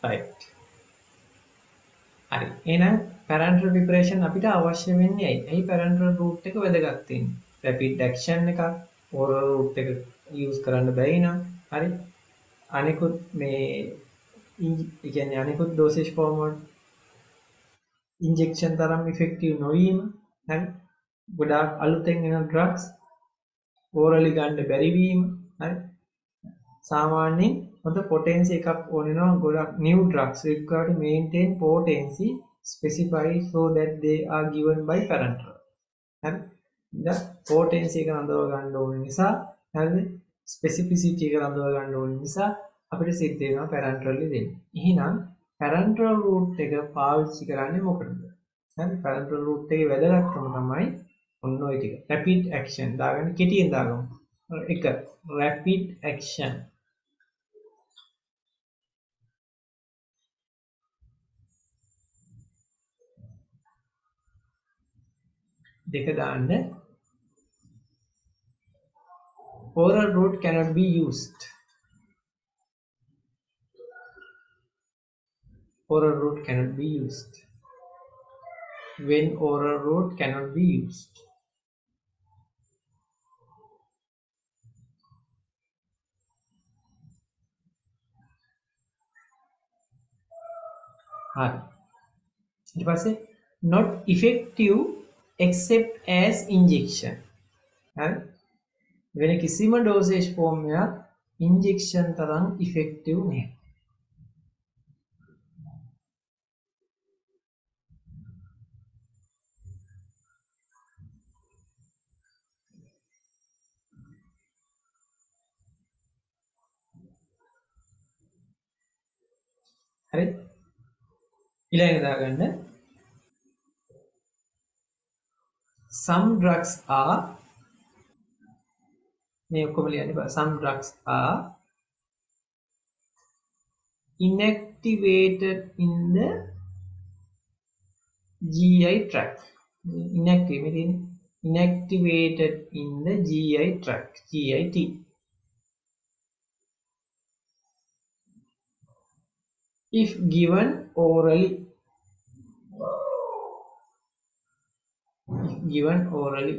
right. හරි. එහෙනම් parental preparation අපිට අවශ්‍ය වෙන්නේ ඇයි? ඇයි parental route එක වැදගත් වෙන්නේ? rapid action එකක් oral route එක use කරන්න බැරි නම් හරි. අනිකුත් මේ ඒ කියන්නේ අනිකුත් dosage form වල injection තරම් effective නොවීම හරි. ගොඩාක් අලුතෙන් එන drugs orally ගන්න බැරි වීම හරි. සාමාන්‍යයෙන් හොඳ potency එකක් ඕන වෙනවා ගොඩක් new drugs require to maintain potency specified so that they are given by parenteral හරි ඉතින් potency එක රඳව ගන්න ඕන නිසා හරිද specificity එක රඳව ගන්න ඕන නිසා අපිට සිද්ධ වෙනවා parenterally දෙන්න. එහෙනම් parenteral route එක පාවිච්චි කරන්නේ මොකටද? හරි parenteral route එකේ වැදගත්කම තමයි ඔන්න ඔය ටික. rapid action දාගන්න කෙටියෙන් දාගමු. එක rapid action දෙක දාන්න oral route cannot be used. Oral route cannot be used. When oral route cannot be used. හරි. ඊට පස්සේ not effective except as injection. හරි. වෙන කිසිම dosage form එකක් injection තරම් effective නැහැ. හරි. ඊළඟට දාගන්න some drugs are මේ ඔක්කොම ලියන්න බෑ. Some drugs are inactivated in the GI tract. Inactivated in the GI tract. GIT. If given orally. If given orally.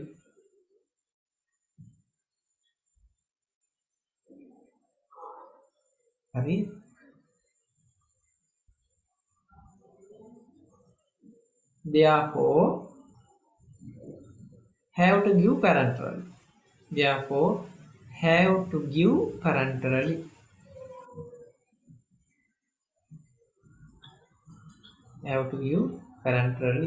හරි. Therefore, have to give parenterally. Therefore, have to give parenterally. Have to give parenterally.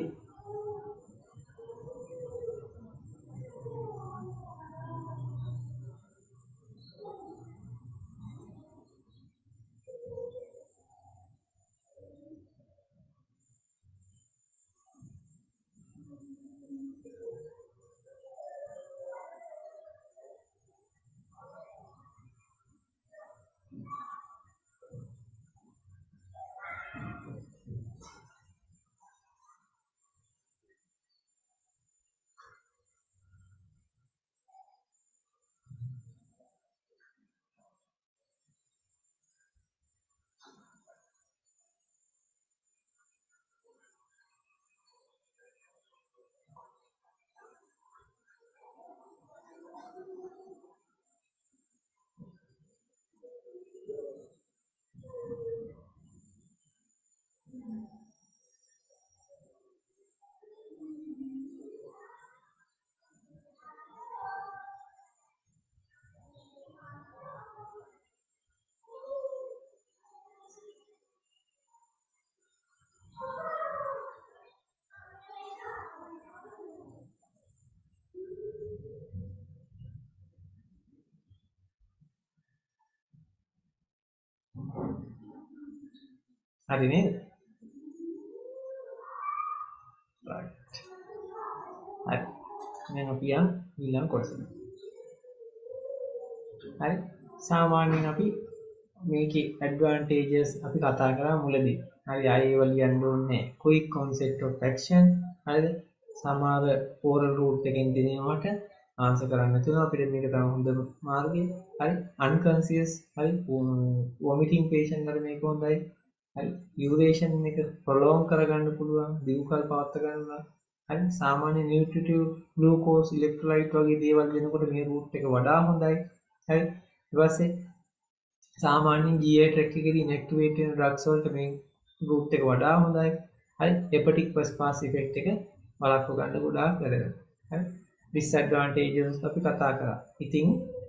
හරි නේද? right. හරි. දැන් අපි යන් ඊළඟ කොටසට. හරි. සාමාන්‍යයෙන් අපි මේකේ advantages අපි කතා කරා මුලදී. හරි අය ඒව ලියන්න ඕනේ quick concept of action හරිද? සමහර oral route එකෙන් දෙනවට ආන්සර් කරන්න නැතුව අපිට මේක තමයි හොඳම මාර්ගය. හරි unconscious හරි vomiting patient වල මේක හොඳයි. හරි ඩියුරේෂන් එක ප්‍රොලොං කරගන්න පුළුවන් දීර්ඝකාල පවත්වා ගන්නවා හරි සාමාන්‍ය නියුට්‍රිටිව් ග්ලූකෝස් ඉලෙක්ට්‍රොලයිට් වගේ දේවල් දෙනකොට මේ රූට් එක වඩා හොඳයි හරි ඊට පස්සේ සාමාන්‍යයෙන් GI tract එකේදී inactivate වෙන ඩ්‍රග්ස් වලට මේ රූට් එක වඩා හොඳයි හරි hepatic first pass effect එක වළක්ව ගන්න ගොඩාක් වැදගත් හරි disadvantages අපි කතා කරා ඉතින්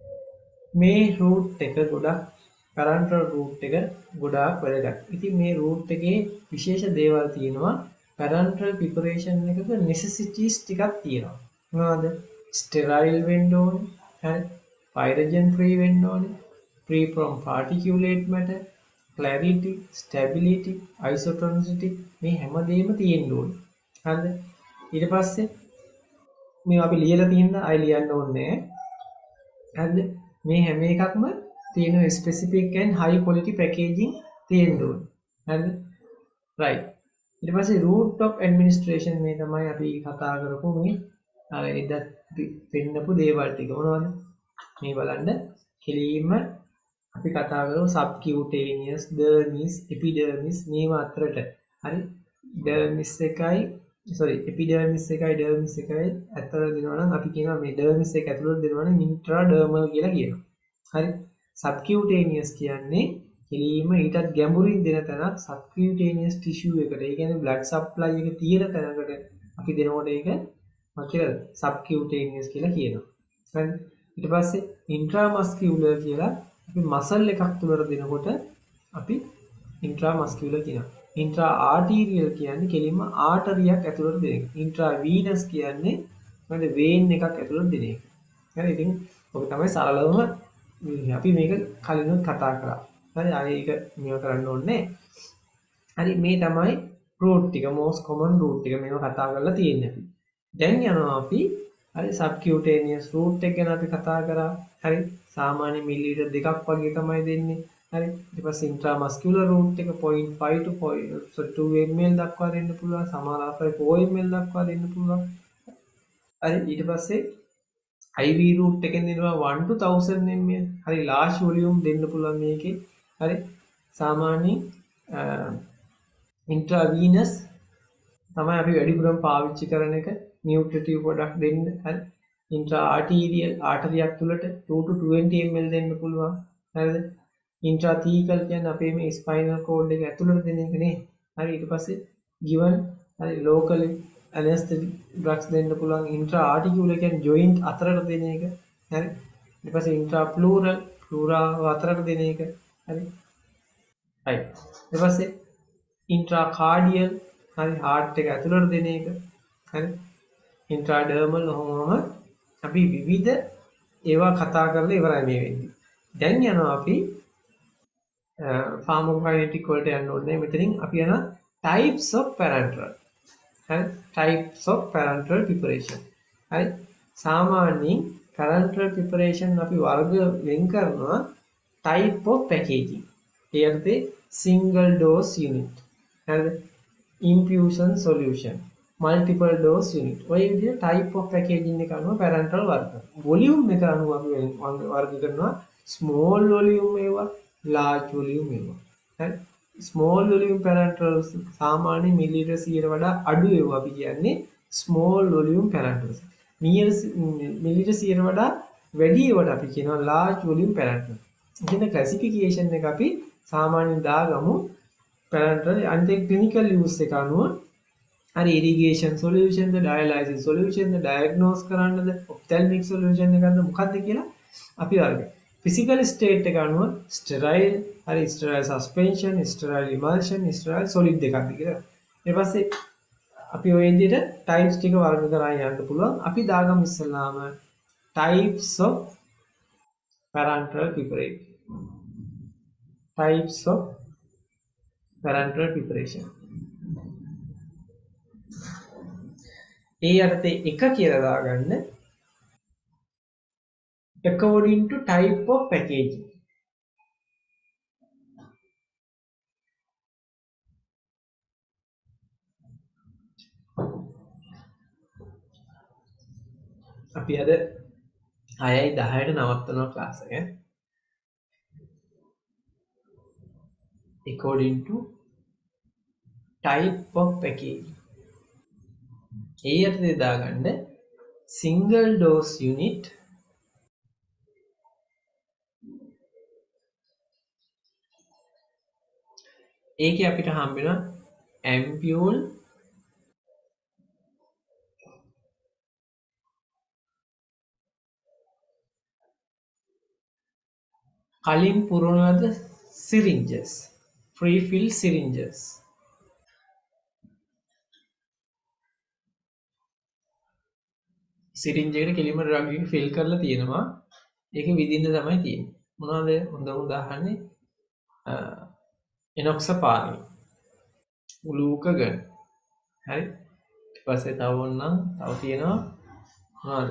මේ රූට් එක ගොඩක් පැරන්ටල් රූට් එක ගොඩාක් වැදගත්. ඉතින් මේ රූට් එකේ විශේෂ දේවල් තියෙනවා. පැරන්ටල් ප්‍රිපරේෂන් එකක necessities ටිකක් තියෙනවා. මොනවද? ස්ටෙරයිල් වෙන්න ඕනේ. හරි. පයිරජන් ෆ්‍රී වෙන්න ඕනේ. free from particulate matter, clarity, stability, isotonicity මේ හැමදේම තියෙන්න ඕනේ. හරිද? ඊට පස්සේ මේ අපි ලියලා තියෙන අය ලියන්න ඕනේ හරිද මේ හැම එකක්ම තියෙන specific and high quality packaging තියෙන්න ඕනේ හරිද right ඊට පස්සේ root of administration මේ තමයි අපි කතා කරපු මේ එදත් පෙන්නපු දේවල් ටික මොනවද මේ බලන්න කෙලින්ම අපි කතා කරමු subcutaneous dermis epidermis මේවා අතරට හරි dermis එකයි එපිඩර්මිස් එකයි ඩර්මිස් එකයි අතර දෙනවා නම් අපි කියනවා මේ ඩර්මිස් එක ඇතුළට දෙනවා නම් ඉන්ට්‍රාඩර්මල් කියලා කියනවා. හරි. සබ්කියුටේනියස් කියන්නේ කෙලින්ම ඊටත් ගැඹුරින් දෙන තැනක් සබ්කියුටේනියස් ටිෂු එකට. ඒ කියන්නේ බ්ලඩ් සප්ලයි එක තියෙන තැනකට අපි දෙනකොට ඒක මොකද කියලා සබ්කියුටේනියස් කියලා කියනවා. හරි. ඊට පස්සේ ඉන්ට්‍රාමස්කියුලර් කියලා අපි මසල් එකක් තුලට දෙනකොට අපි ඉන්ට්‍රාමස්කියුලර් කියනවා. ඉන්ට්‍රා ආටීරියල් කියන්නේ කෙලින්ම ආටරියක් ඇතුළට දෙන එක. ඉන්ට්‍රා වීනස් කියන්නේ මොකද වේන් එකක් ඇතුළට දෙන එක. හරි ඉතින් ඔක තමයි සරලවම අපි මේක කලිනුත් කතා කරා. හරි ආයේ ඒක මේව කරන්න ඕනේ. හරි මේ තමයි රූට් ටික most common රූට් ටික මේව කතා කරලා තියෙන්නේ අපි. දැන් යනවා අපි හරි සබ්කියුටේනියස් රූට් එක ගැන අපි කතා කරා. හරි සාමාන්‍ය මිලිලීටර් 2ක් වගේ තමයි දෙන්නේ. හරි ඊට පස්සේ ඉන්ට්‍රාමස්කියුලර් රූට් එක 0.5 to 2 ml දක්වා දෙන්න පුළුවන් සමහර ආකාරයේ 4 ml දක්වා දෙන්න පුළුවන් හරි ඊට පස්සේ IV රූට් එකෙන් දෙනවා 1 to 1000 ml හරි large volume දෙන්න පුළුවන් මේකේ හරි සාමාන්‍යයෙන් ඉන්ට්‍රාවීනස් තමයි අපි වැඩිපුරම පාවිච්චි කරන එක නියුට්‍රිටිව් ප්‍රොඩක්ට් දෙන්න හරි ඉන්ට්‍රා ආටීරියල් ආටරියක් තුලට 2 to 20 ml දෙන්න පුළුවන් හරිද ඉන්ට්‍රාතීකල් කියන්නේ අපේ මේ ස්පයිනල් කෝඩ් එක ඇතුළට දෙන එක නේ. හරි ඊට පස්සේ given හරි local anesthetic drugs දෙන්න පුළුවන් ඉන්ට්‍රා ආටිකියුලර් කියන්නේ joint අතරට දෙන එක. හරි ඊට පස්සේ ඉන්ට්‍රා ප්ලූරල් ප්ලූරා අතරට දෙන එක. හරි right ඊට පස්සේ ඉන්ට්‍රා කාඩියල් හරි heart එක ඇතුළට දෙන එක. හරි ඉන්ට්‍රා ඩර්මල් ඔහොමම අපි විවිධ ඒවා කතා කරලා ඉවරයි මේ වෙද්දි. දැන් යනවා අපි pharmacokinetic වලට යන්න ඕනේ මෙතනින් අපි යන types of parenteral හරි types of parenteral preparation හරි සාමාන්‍යයෙන් parenteral preparation අපි වර්ග වෙන් කරනවා type of packaging A අර්ථේ single dose unit හරිද infusion solution multiple dose unit ඔය විදිහට type of packaging එක අනුව parenteral වර්ග volume එක අනුව අපි වර්ග කරනවා small volume ඒවා large volume ඒවා හරි small volume parenterals සාමාන්‍ය මිලිලීටර් 100ට වඩා අඩු ඒවා අපි කියන්නේ small volume parenterals මිලිලීටර් 100ට වඩා වැඩි ඒවාට අපි කියනවා large volume parenterals කියන classification එක අපි සාමාන්‍යයෙන් දාගමු parenteral අන්තිම clinical use එක අනුව හරි irrigation solution ද dialysis solution ද diagnose කරන්නද ophthalmic solution එකක්ද මොකක්ද කියලා අපි අරගෙන physical state එක අනුව sterile හරි sterile suspension sterile emulsion sterile solid දෙකක්ද කියලා ඊට පස්සේ අපි ඔය විදිහට types ටික වර්ග කරලා යන්න පුළුවන් අපි දාගමු ඉස්සෙල්ලාම types of parenteral preparation types of parenteral preparation ඒ අර්ථේ එක කියලා දාගන්න according to type of packaging අපි අද 6යි 10ට නවත්තනවා ක්ලාස් එක according to type of packaging. ඒ යටතේ දාගන්න single dose unit ඒකේ අපිට හම්බ වෙනවා ampule කලින් පුරවන ලද syringes free fill syringes syringe එකට කෙලින්ම drug එක fill කරලා තියෙනවා ඒක විදින්න තමයි තියෙන්නේ මොනවද හොඳම උදාහරණේ enoxaparin glucagon හරි ඊට පස්සේ තව ඕනනම් තව තියෙනවා මොනවද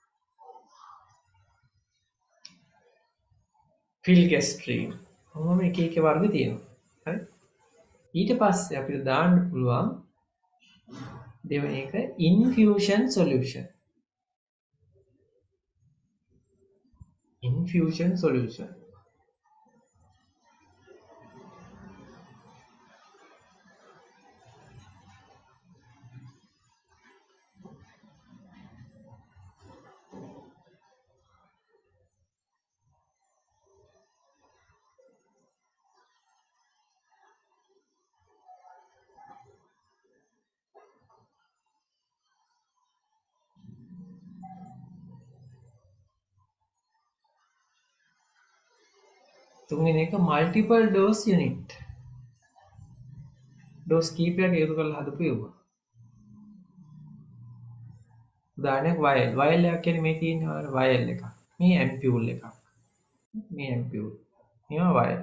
filgrastim කොහොම එක එක වර්ග තියෙනවා හරි ඊට පස්සේ අපිට දාන්න පුළුවන් දෙවෙනි එක infusion solution තුන්වෙනි එක multiple dose unit dose කීපයක් එකතු කරලා හදපු ඒවා උදාහරණයක් vial එකක් කියන්නේ මේ තියෙන vial එකක් මේ ampule එකක් මේ ampule මේවා vial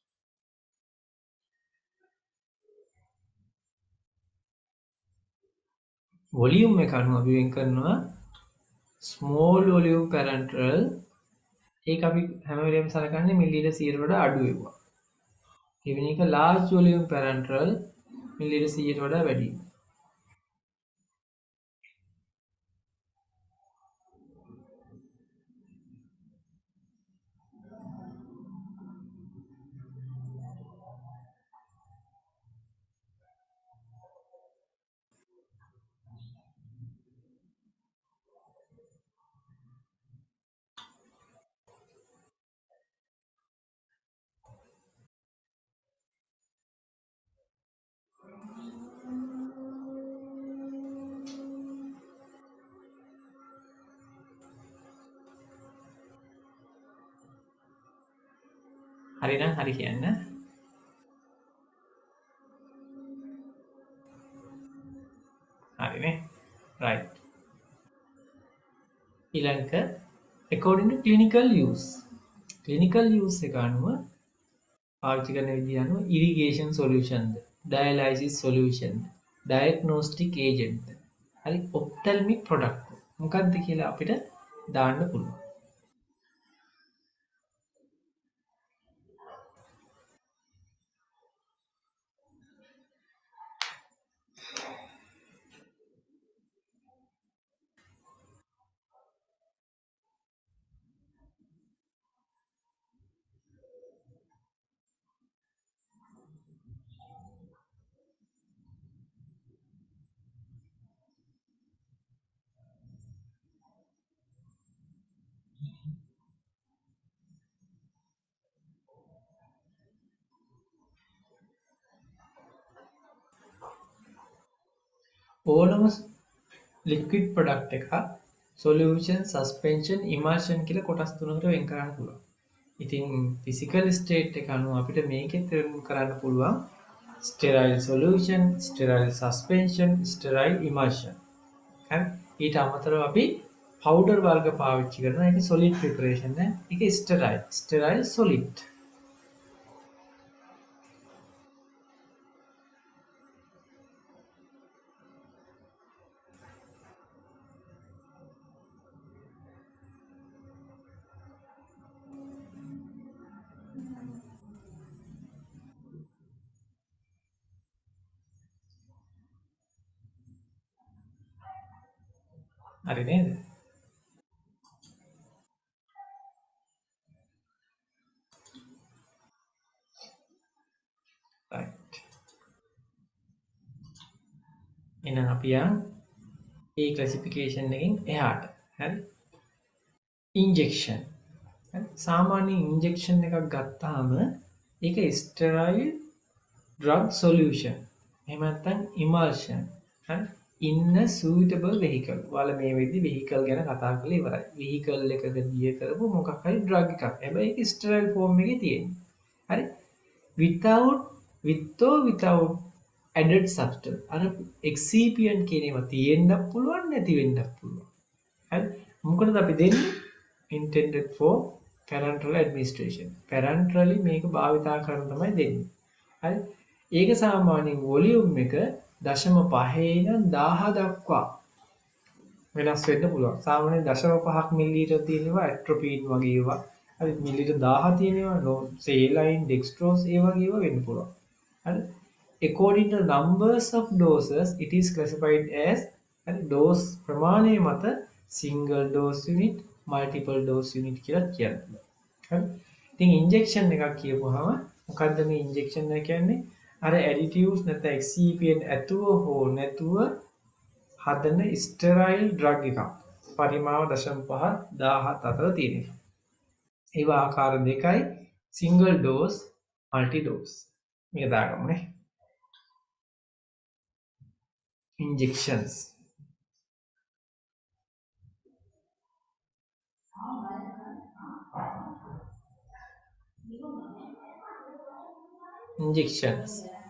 volume එක අනුව අපි වෙන් කරනවා small volume parenteral ඒක අපි හැම වෙලේම සලකන්නේ මිලිලීටර් 100ට වඩා අඩු වෙනවා. දෙවෙනි එක large volume parenteral මිලිලීටර් 100ට වඩා වැඩි. හරි නම් හරි කියන්න. හරිනේ. right. ඊළඟට according to clinical use. clinical use එක අනුව පාවිච්චි කරන විදිහ අනුව irrigation solution ද, dialysis solution ද, diagnostic agent ද, හරි ophthalmic product මොකක්ද කියලා අපිට දාන්න පුළුවන්. ඕනම liquid product එක solution, suspension, emulsion කියලා කොටස් තුනකට වෙන් කරන්න පුළුවන්. ඉතින් physical state එක අනුව අපිට මේකෙත් වෙන් කරන්න පුළුවන් sterile solution, sterile suspension, sterile emulsion. හරි. ඊට අමතරව අපි powder වර්ග පාවිච්චි කරනවා. ඒක solid preparation නේ. ඒක sterile solid. හරි නේද? right. අපි යන් ඒ ක්ලාසිෆිකේෂන් එකෙන් එහාට. හරි. ඉන්ජෙක්ෂන්. සාමාන්‍ය ඉන්ජෙක්ෂන් එකක් ගත්තාම ඒක ස්ටෙරයිල් drug solution. එහෙම නැත්නම් emulsion. හරි. in a suitable vehicle. ඔයාලා මේ වෙද්දි vehicle ගැන කතා කරලා ඉවරයි. vehicle එකක දිය කරපු මොකක් හරි drug එකක්. හැබැයි ඒක sterile form එකේ තියෙන්නේ. හරි. with or without added substance. අර excipient කියන ඒවා තියෙන්නත් පුළුවන් නැති වෙන්නත් පුළුවන්. හරි. මොකටද අපි දෙන්නේ? intended for parenteral administration. parenterally මේක භාවිතා කරන තමයි දෙන්නේ. හරි. ඒක සාමාන්‍යයෙන් වොලියුම් එක 0.5 ඉඳන් 1000 දක්වා වෙනස් වෙන්න පුළුවන්. සාමාන්‍යයෙන් 0.5ක් මිලිලීටර් තියෙනවා ඇට්‍රොපීන් වගේ ඒවා. හරි මිලිලීටර් 1000 තියෙනවා සේලයින් ඩෙක්ස්ට්‍රෝස් ඒ වගේ ඒවා වෙන්න පුළුවන්. හරි. According to the numbers of doses it is classified as dose ප්‍රමාණය මත single dose unit multiple dose unit කියලා කියනවා. හරි. ඉතින් ඉන්ජෙක්ෂන් එකක් කියපුවාම මොකද්ද මේ ඉන්ජෙක්ෂන් එක කියන්නේ? අර additives නැත්නම් excipient ඇතුව හෝ නැතුව හදන ස්ටෙරයිල් ඩ්‍රග් එකක්. පරිමාව 0.5 17 අතර තියෙනවා. ඒවා ආකාර දෙකයි single dose multi dose. මේක දාගමුනේ. injections. Injections.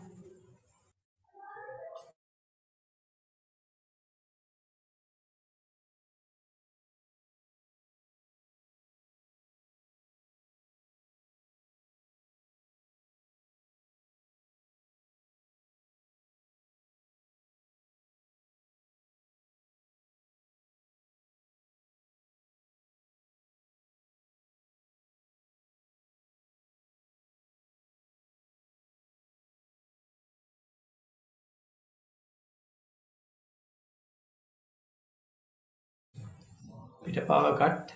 Bit of power cut.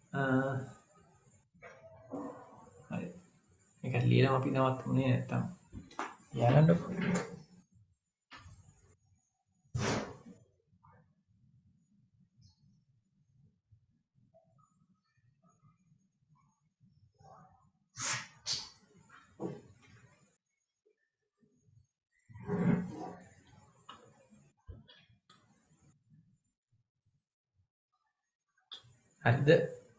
හරි. මේක ලියලා අපි නවත්තමුනේ නැත්තම්. යන්නකො. හරිද?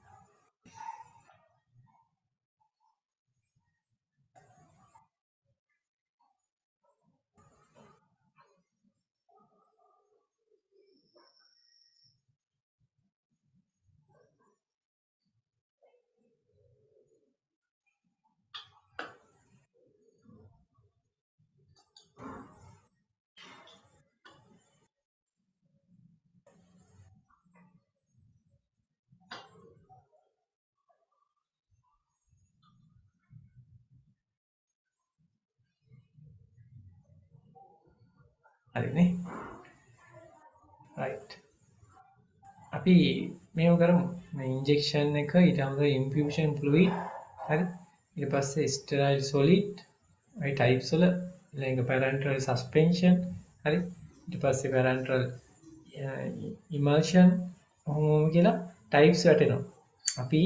හරිනේ. right. අපි මේව කරමු. මේ ඉන්ජෙක්ෂන් එක ඊට අමතරව ඉන්ෆියුෂන් ෆ්ලුයිඩ් හරි. ඊට පස්සේ ස්ටෙරයිල් සොලිඩ් ඒ ටයිප්ස් වල ඊළඟ පැරන්ටරල් සස්පෙන්ෂන් හරි. ඊට පස්සේ පැරන්ටරල් ඉමල්ෂන් ඔහොම කියලා ටයිප්ස් වැටෙනවා. අපි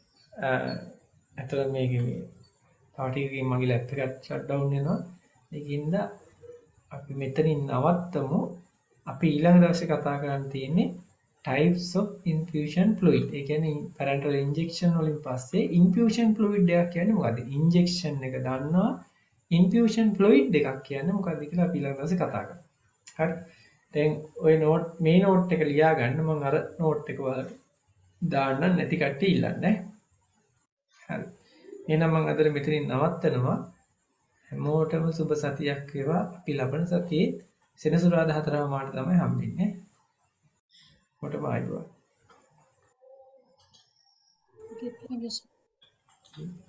අතන මේකේ තව ටිකකින් මගේ ලැප් එකත් ෂට් ඩවුන් වෙනවා. ඒකින්ද අපි මෙතනින් නවත්තමු. අපි ඊළඟ දවසේ කතා කරන්න තියෙන්නේ types of infusion fluid. ඒ කියන්නේ parenteral injection වලින් පස්සේ infusion fluid එකක් කියන්නේ මොකද්ද? injection එක දන්නවා. infusion fluid එකක් කියන්නේ මොකද්ද කියලා අපි ඊළඟ දවසේ කතා කරමු. හරි. දැන් ඔය මේ නෝට් එක ලියා ගන්න. මම අර නෝට් එක ඔයාලට දාන්නම් නැති කට්ටිය ඉල්ලන්නේ. හරි. එහෙනම් මම අද මෙතනින් නවත්තනවා. හැමෝටම සුබ සතියක් වේවා. අපි ලබන සතියේ සෙනසුරාදා 4 මාට තමයි හම්බෙන්නේ. මොකටද ආයිවා? Okay, thank you, sir.